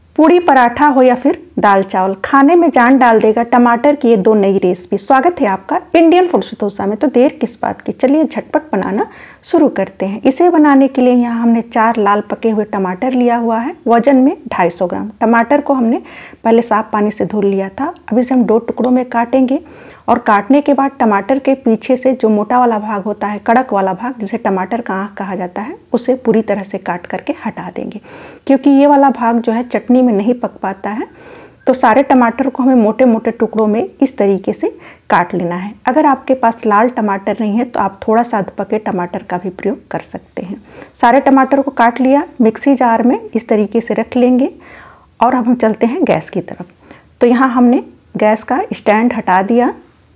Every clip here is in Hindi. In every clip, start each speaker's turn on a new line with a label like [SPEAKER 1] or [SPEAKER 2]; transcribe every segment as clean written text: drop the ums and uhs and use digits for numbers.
[SPEAKER 1] पूड़ी पराठा हो या फिर दाल चावल, खाने में जान डाल देगा टमाटर की ये दो नई रेसिपी। स्वागत है आपका इंडियन फूड सुतोसा में। तो देर किस बात की, चलिए झटपट बनाना शुरू करते हैं। इसे बनाने के लिए यहाँ हमने 4 लाल पके हुए टमाटर लिया हुआ है, वजन में 250 ग्राम। टमाटर को हमने पहले साफ पानी से धुल लिया था। अब इसे हम 2 टुकड़ों में काटेंगे और काटने के बाद टमाटर के पीछे से जो मोटा वाला भाग होता है, कड़क वाला भाग, जिसे टमाटर का आँख कहा जाता है, उसे पूरी तरह से काट करके हटा देंगे, क्योंकि ये वाला भाग जो है चटनी में नहीं पक पाता है। तो सारे टमाटर को हमें मोटे मोटे टुकड़ों में इस तरीके से काट लेना है। अगर आपके पास लाल टमाटर नहीं है तो आप थोड़ा सा अधपके टमाटर का भी प्रयोग कर सकते हैं। सारे टमाटर को काट लिया, मिक्सी जार में इस तरीके से रख लेंगे और अब हम चलते हैं गैस की तरफ। तो यहाँ हमने गैस का स्टैंड हटा दिया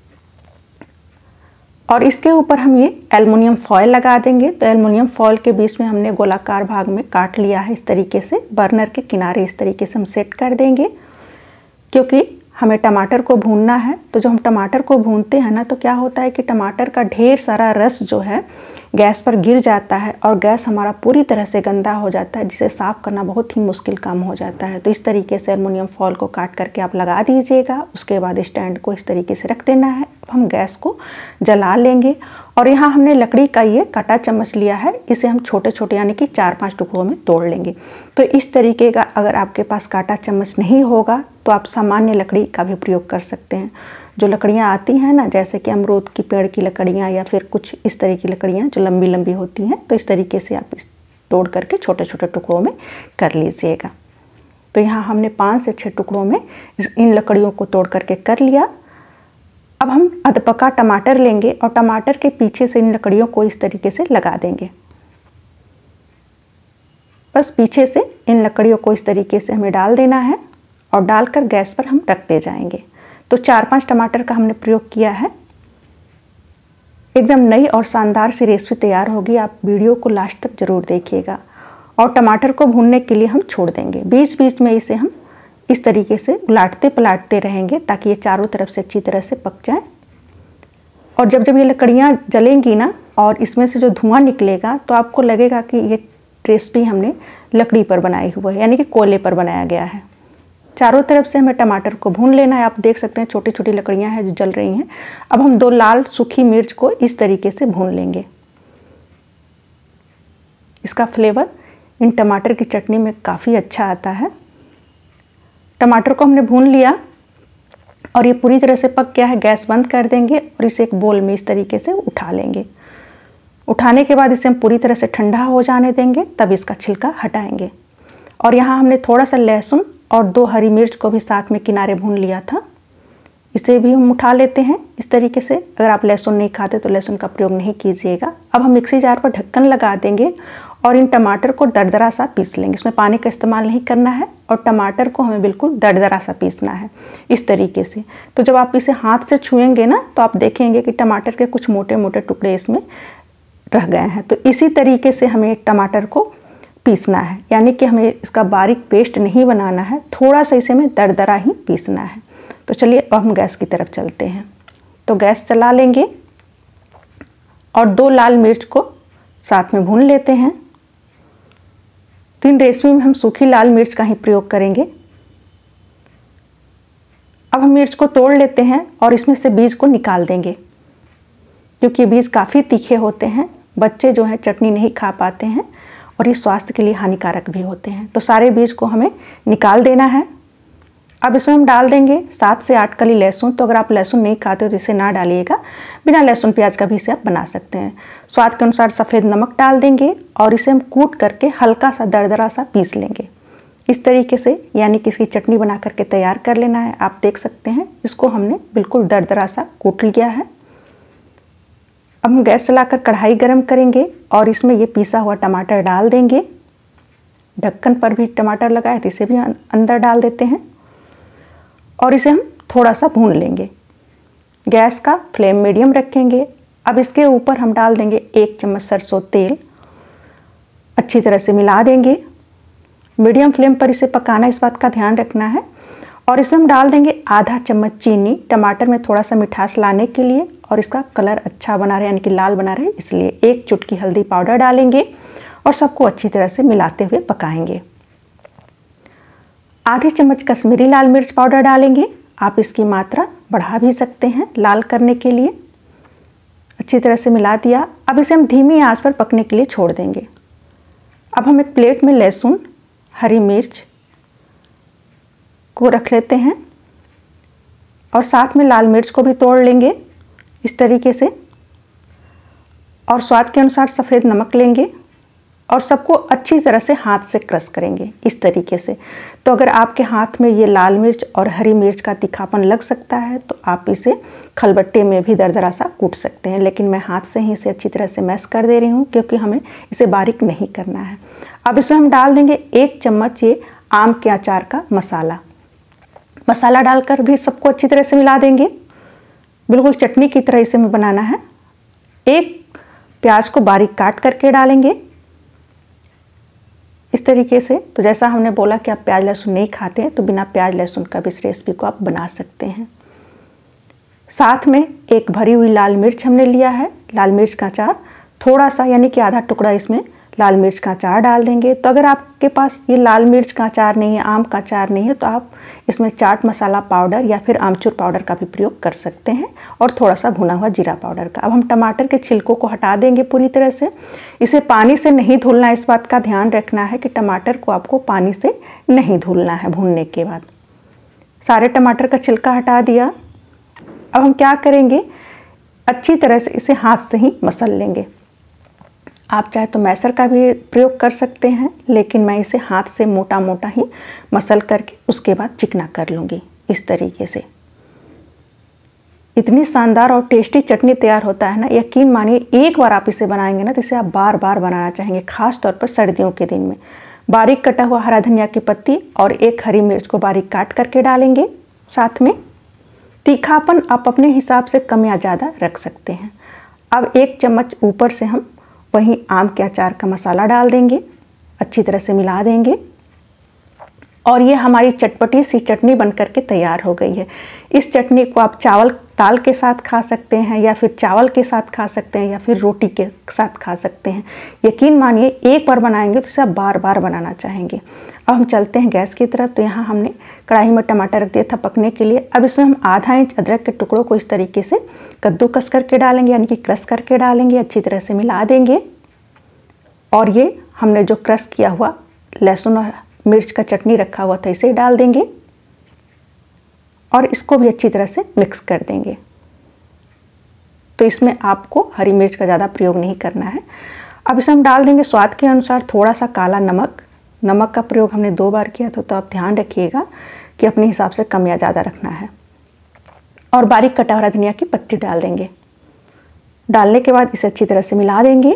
[SPEAKER 1] और इसके ऊपर हम ये एल्युमिनियम फॉयल लगा देंगे। तो एल्युमिनियम फॉयल के बीच में हमने गोलाकार भाग में काट लिया है इस तरीके से। बर्नर के किनारे इस तरीके से हम सेट कर देंगे, क्योंकि हमें टमाटर को भूनना है। तो जब हम टमाटर को भूनते हैं ना, तो क्या होता है कि टमाटर का ढेर सारा रस जो है गैस पर गिर जाता है और गैस हमारा पूरी तरह से गंदा हो जाता है, जिसे साफ़ करना बहुत ही मुश्किल काम हो जाता है। तो इस तरीके से एल्युमिनियम फॉयल को काट करके आप लगा दीजिएगा। उसके बाद स्टैंड को इस तरीके से रख देना है। अब हम गैस को जला लेंगे और यहाँ हमने लकड़ी का ये काटा चम्मच लिया है, इसे हम छोटे छोटे यानी कि 4-5 टुकड़ों में तोड़ लेंगे। तो इस तरीके का अगर आपके पास काटा चम्मच नहीं होगा तो आप सामान्य लकड़ी का भी प्रयोग कर सकते हैं। जो लकड़ियाँ आती हैं ना, जैसे कि अमरूद की पेड़ की लकड़ियाँ या फिर कुछ इस तरह की लकड़ियाँ जो लंबी लंबी होती हैं, तो इस तरीके से आप इस तोड़ करके छोटे छोटे टुकड़ों में कर लीजिएगा। तो यहाँ हमने 5 से 6 टुकड़ों में इन लकड़ियों को तोड़ करके कर लिया। अब हम अधपका टमाटर लेंगे और टमाटर के पीछे से इन लकड़ियों को इस तरीके से लगा देंगे। बस पीछे से इन लकड़ियों को इस तरीके से हमें डाल देना है और डालकर गैस पर हम रखते जाएंगे। तो 4-5 टमाटर का हमने प्रयोग किया है। एकदम नई और शानदार सी रेसिपी तैयार होगी। आप वीडियो को लास्ट तक ज़रूर देखिएगा। और टमाटर को भूनने के लिए हम छोड़ देंगे। बीच बीच में इसे हम इस तरीके से उलाटते पलाटते रहेंगे ताकि ये चारों तरफ से अच्छी तरह से पक जाए। और जब जब ये लकड़ियाँ जलेंगी ना और इसमें से जो धुआं निकलेगा, तो आपको लगेगा कि ये रेसिपी हमने लकड़ी पर बनाई हुई है, यानी कि कोयले पर बनाया गया है। चारों तरफ से हमें टमाटर को भून लेना है। आप देख सकते हैं छोटी छोटी लकड़ियां हैं जो जल रही हैं। अब हम 2 लाल सूखी मिर्च को इस तरीके से भून लेंगे। इसका फ्लेवर इन टमाटर की चटनी में काफ़ी अच्छा आता है। टमाटर को हमने भून लिया और ये पूरी तरह से पक गया है। गैस बंद कर देंगे और इसे एक बोल में इस तरीके से उठा लेंगे। उठाने के बाद इसे हम पूरी तरह से ठंडा हो जाने देंगे, तब इसका छिलका हटाएंगे। और यहाँ हमने थोड़ा सा लहसुन और 2 हरी मिर्च को भी साथ में किनारे भून लिया था, इसे भी हम उठा लेते हैं इस तरीके से। अगर आप लहसुन नहीं खाते तो लहसुन का प्रयोग नहीं कीजिएगा। अब हम मिक्सी जार पर ढक्कन लगा देंगे और इन टमाटर को दरदरा सा पीस लेंगे। इसमें पानी का इस्तेमाल नहीं करना है और टमाटर को हमें बिल्कुल दरदरा सा पीसना है इस तरीके से। तो जब आप इसे हाथ से छुएंगे ना, तो आप देखेंगे कि टमाटर के कुछ मोटे मोटे टुकड़े इसमें रह गए हैं। तो इसी तरीके से हमें टमाटर को पीसना है, यानी कि हमें इसका बारीक पेस्ट नहीं बनाना है, थोड़ा सा इसे हमें दरदरा ही पीसना है। तो चलिए अब हम गैस की तरफ चलते हैं। तो गैस चला लेंगे और 2 लाल मिर्च को साथ में भून लेते हैं। तो इन रेसिपी में हम सूखी लाल मिर्च का ही प्रयोग करेंगे। अब हम मिर्च को तोड़ लेते हैं और इसमें से बीज को निकाल देंगे, क्योंकि बीज काफ़ी तीखे होते हैं। बच्चे जो हैं चटनी नहीं खा पाते हैं और ये स्वास्थ्य के लिए हानिकारक भी होते हैं। तो सारे बीज को हमें निकाल देना है। अब इसमें हम डाल देंगे 7 से 8 कली लहसुन। तो अगर आप लहसुन नहीं खाते हो तो इसे ना डालिएगा, बिना लहसुन प्याज का भी इसे आप बना सकते हैं। स्वाद के अनुसार सफ़ेद नमक डाल देंगे और इसे हम कूट करके हल्का सा दरदरा सा पीस लेंगे इस तरीके से, यानी कि इसकी चटनी बना करके तैयार कर लेना है। आप देख सकते हैं इसको हमने बिल्कुल दरदरा सा कूट लिया है। अब हम गैस चलाकर कढ़ाई गरम करेंगे और इसमें ये पीसा हुआ टमाटर डाल देंगे। ढक्कन पर भी टमाटर लगाए थे, इसे भी अंदर डाल देते हैं और इसे हम थोड़ा सा भून लेंगे। गैस का फ्लेम मीडियम रखेंगे। अब इसके ऊपर हम डाल देंगे 1 चम्मच सरसों तेल, अच्छी तरह से मिला देंगे। मीडियम फ्लेम पर इसे पकाना, इस बात का ध्यान रखना है। और इसमें हम डाल देंगे आधा चम्मच चीनी, टमाटर में थोड़ा सा मिठास लाने के लिए और इसका कलर अच्छा बना रहे, यानी कि लाल बना रहे, इसलिए 1 चुटकी हल्दी पाउडर डालेंगे और सबको अच्छी तरह से मिलाते हुए पकाएंगे। आधी चम्मच कश्मीरी लाल मिर्च पाउडर डालेंगे। आप इसकी मात्रा बढ़ा भी सकते हैं लाल करने के लिए। अच्छी तरह से मिला दिया। अब इसे हम धीमी आंच पर पकने के लिए छोड़ देंगे। अब हम एक प्लेट में लहसुन, हरी मिर्च को रख लेते हैं और साथ में लाल मिर्च को भी तोड़ लेंगे इस तरीके से, और स्वाद के अनुसार सफ़ेद नमक लेंगे और सबको अच्छी तरह से हाथ से क्रश करेंगे इस तरीके से। तो अगर आपके हाथ में ये लाल मिर्च और हरी मिर्च का तीखापन लग सकता है तो आप इसे खलबट्टे में भी दरदरा सा कूट सकते हैं, लेकिन मैं हाथ से ही इसे अच्छी तरह से मैश कर दे रही हूँ क्योंकि हमें इसे बारीक नहीं करना है। अब इसमें हम डाल देंगे 1 चम्मच ये आम के अचार का मसाला डालकर भी सबको अच्छी तरह से मिला देंगे। बिल्कुल चटनी की तरह इसे हमें बनाना है। 1 प्याज को बारीक काट करके डालेंगे इस तरीके से। तो जैसा हमने बोला कि आप प्याज लहसुन नहीं खाते हैं तो बिना प्याज लहसुन का भी इस रेसिपी को आप बना सकते हैं। साथ में एक भरी हुई लाल मिर्च हमने लिया है, लाल मिर्च का अचार थोड़ा सा यानी कि आधा टुकड़ा इसमें लाल मिर्च का अचार डाल देंगे। तो अगर आपके पास ये लाल मिर्च का अचार नहीं है, आम का अचार नहीं है, तो आप इसमें चाट मसाला पाउडर या फिर आमचूर पाउडर का भी प्रयोग कर सकते हैं और थोड़ा सा भुना हुआ जीरा पाउडर का। अब हम टमाटर के छिलकों को हटा देंगे पूरी तरह से। इसे पानी से नहीं धुलना, इस बात का ध्यान रखना है कि टमाटर को आपको पानी से नहीं धुलना है। भूनने के बाद सारे टमाटर का छिलका हटा दिया। अब हम क्या करेंगे, अच्छी तरह से इसे हाथ से ही मसल लेंगे। आप चाहे तो मैसर का भी प्रयोग कर सकते हैं, लेकिन मैं इसे हाथ से मोटा मोटा ही मसल करके उसके बाद चिकना कर लूँगी इस तरीके से। इतनी शानदार और टेस्टी चटनी तैयार होता है ना, यकीन मानिए एक बार आप इसे बनाएंगे ना तो इसे आप बार बार बनाना चाहेंगे, खास तौर पर सर्दियों के दिन में। बारीक कटा हुआ हरा धनिया की पत्ती और 1 हरी मिर्च को बारीक काट करके डालेंगे। साथ में तीखापन आप अपने हिसाब से कम या ज़्यादा रख सकते हैं। अब 1 चम्मच ऊपर से हम वहीं आम के अचार का मसाला डाल देंगे, अच्छी तरह से मिला देंगे और ये हमारी चटपटी सी चटनी बनकर के तैयार हो गई है। इस चटनी को आप चावल दाल के साथ खा सकते हैं या फिर चावल के साथ खा सकते हैं या फिर रोटी के साथ खा सकते हैं। यकीन मानिए एक बार बनाएंगे तो इसे आप बार बार बनाना चाहेंगे। अब हम चलते हैं गैस की तरफ। तो यहाँ हमने कढ़ाई में टमाटर रख दिया था पकने के लिए। अब इसमें हम आधा इंच अदरक के टुकड़ों को इस तरीके से कद्दूकस करके डालेंगे, यानी कि क्रश करके डालेंगे, अच्छी तरह से मिला देंगे। और ये हमने जो क्रश किया हुआ लहसुन और मिर्च का चटनी रखा हुआ था इसे डाल देंगे और इसको भी अच्छी तरह से मिक्स कर देंगे। तो इसमें आपको हरी मिर्च का ज़्यादा प्रयोग नहीं करना है। अब इसे हम डाल देंगे स्वाद के अनुसार थोड़ा सा काला नमक। नमक का प्रयोग हमने 2 बार किया था, तो आप ध्यान रखिएगा कि अपने हिसाब से कम या ज़्यादा रखना है। और बारीक कटा हुआ धनिया की पत्ती डाल देंगे। डालने के बाद इसे अच्छी तरह से मिला देंगे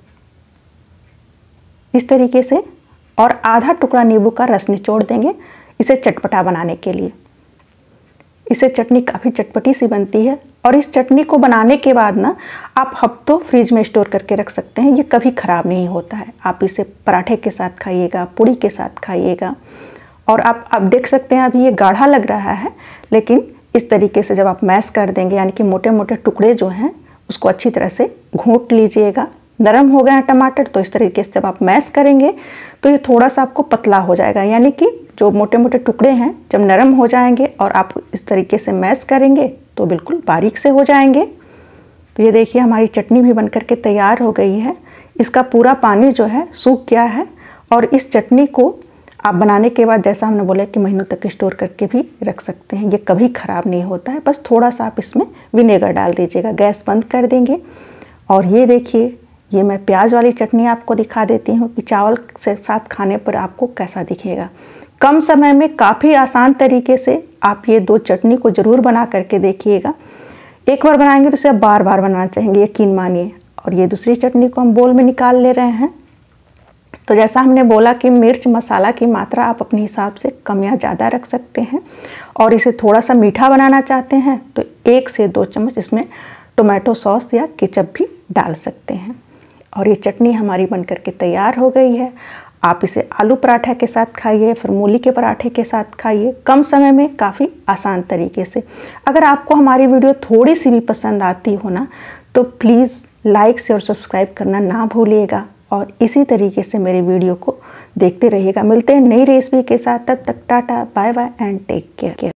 [SPEAKER 1] इस तरीके से और आधा टुकड़ा नींबू का रस निचोड़ देंगे इसे चटपटा बनाने के लिए। इससे चटनी काफ़ी चटपटी सी बनती है और इस चटनी को बनाने के बाद ना आप हफ्तों फ्रिज में स्टोर करके रख सकते हैं, ये कभी ख़राब नहीं होता है। आप इसे पराठे के साथ खाइएगा, पूड़ी के साथ खाइएगा। और आप देख सकते हैं अभी ये गाढ़ा लग रहा है, लेकिन इस तरीके से जब आप मैश कर देंगे यानी कि मोटे मोटे टुकड़े जो हैं उसको अच्छी तरह से घोंट लीजिएगा। नरम हो गए हैं टमाटर, तो इस तरीके से जब आप मैश करेंगे तो ये थोड़ा सा आपको पतला हो जाएगा, यानी कि जो मोटे मोटे टुकड़े हैं जब नरम हो जाएंगे और आप इस तरीके से मैश करेंगे तो बिल्कुल बारीक से हो जाएंगे। तो ये देखिए हमारी चटनी भी बनकर के तैयार हो गई है। इसका पूरा पानी जो है सूख गया है और इस चटनी को आप बनाने के बाद जैसा हमने बोला कि महीनों तक स्टोर करके भी रख सकते हैं, ये कभी ख़राब नहीं होता है। बस थोड़ा सा आप इसमें विनेगर डाल दीजिएगा। गैस बंद कर देंगे और ये देखिए ये मैं प्याज वाली चटनी आपको दिखा देती हूँ कि चावल से साथ खाने पर आपको कैसा दिखेगा। कम समय में काफ़ी आसान तरीके से आप ये 2 चटनी को ज़रूर बना करके देखिएगा। एक बार बनाएंगे तो इसे आप बार बार बनाना चाहेंगे, यकीन मानिए। और ये दूसरी चटनी को हम बोल में निकाल ले रहे हैं। तो जैसा हमने बोला कि मिर्च मसाला की मात्रा आप अपने हिसाब से कम या ज़्यादा रख सकते हैं और इसे थोड़ा सा मीठा बनाना चाहते हैं तो 1 से 2 चम्मच इसमें टोमेटो सॉस या केचप भी डाल सकते हैं। और ये चटनी हमारी बनकर के तैयार हो गई है। आप इसे आलू पराठा के साथ खाइए, फिर मूली के पराठे के साथ खाइए, कम समय में काफ़ी आसान तरीके से। अगर आपको हमारी वीडियो थोड़ी सी भी पसंद आती हो ना तो प्लीज़ लाइक शेयर और सब्सक्राइब करना ना भूलिएगा। और इसी तरीके से मेरे वीडियो को देखते रहिएगा। मिलते हैं नई रेसिपी के साथ, तब तक tata bye bye and take care.